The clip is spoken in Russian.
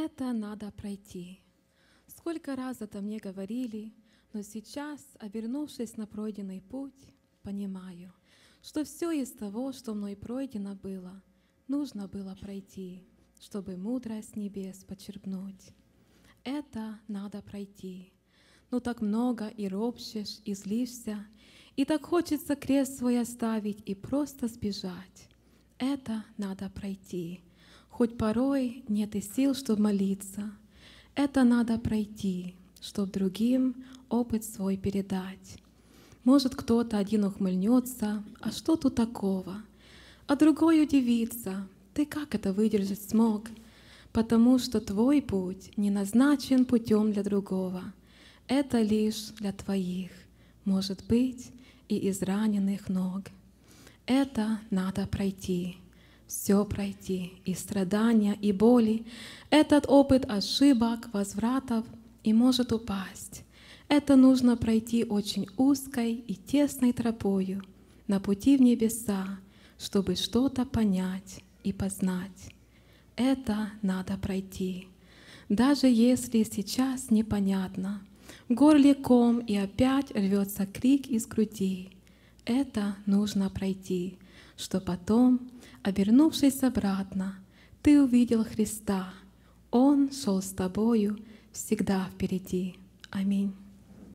Это надо пройти. Сколько раз это мне говорили, но сейчас, обернувшись на пройденный путь, понимаю, что все из того, что мной пройдено было, нужно было пройти, чтобы мудрость небес почерпнуть. Это надо пройти. Но так много и ропщешь, и злишься, и так хочется крест свой оставить и просто сбежать. Это надо пройти. Хоть порой нет и сил, чтобы молиться. Это надо пройти, чтобы другим опыт свой передать. Может, кто-то один ухмыльнется, а что тут такого? А другой удивится, ты как это выдержать смог? Потому что твой путь не назначен путем для другого. Это лишь для твоих, может быть, и израненных ног. Это надо пройти, все пройти, и страдания, и боли. Этот опыт ошибок, возвратов и может упасть. Это нужно пройти очень узкой и тесной тропою на пути в небеса, чтобы что-то понять и познать. Это надо пройти, даже если сейчас непонятно. В горле ком и опять рвется крик из груди. Это нужно пройти, что потом, обернувшись обратно, ты увидел Христа. Он шел с тобою всегда впереди. Аминь.